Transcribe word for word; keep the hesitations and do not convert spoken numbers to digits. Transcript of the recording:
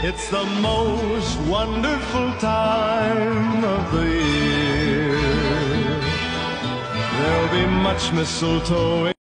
It's the most wonderful time of the year. There'll be much mistletoe